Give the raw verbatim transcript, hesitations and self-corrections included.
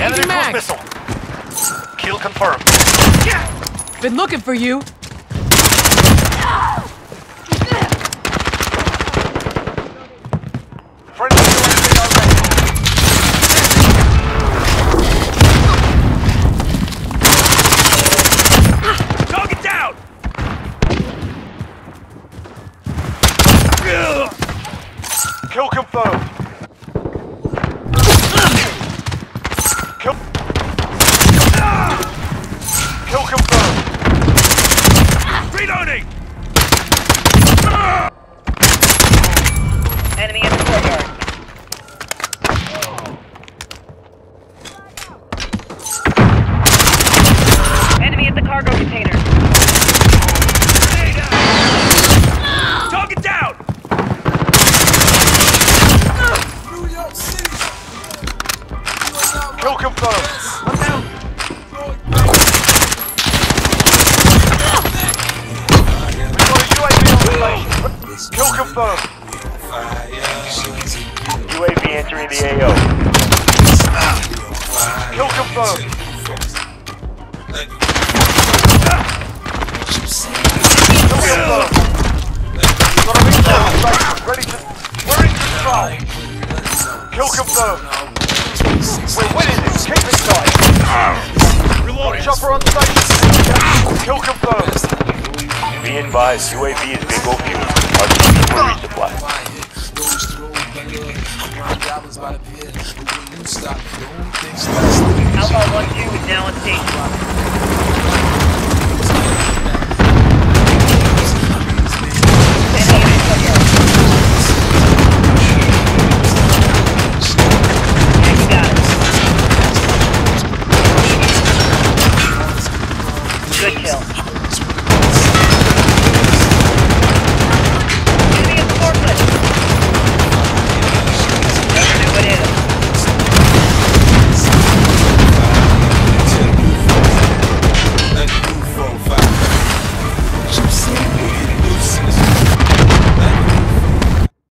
Enemy mag. cruise missile. Kill confirmed. Been looking for you. Friendly U A V are ready. Target down! Kill confirmed. Kill. Kill confirmed. Reloading! Enemy in the courtyard. Enemy at the cargo container. Target down! Kill confirmed. One down. We've got a U A V on station. Kill confirmed. U A V entering the A O. Kill confirmed. Kill confirmed. Got a recon on station. Ready to... We're in control. Kill confirmed. We're winning this. Keep it tight. Reloading. Chopper on station. Kill confirmed. Be advised, U A V is bingo fuel. Our team for resupply. Alpha one two is now on station.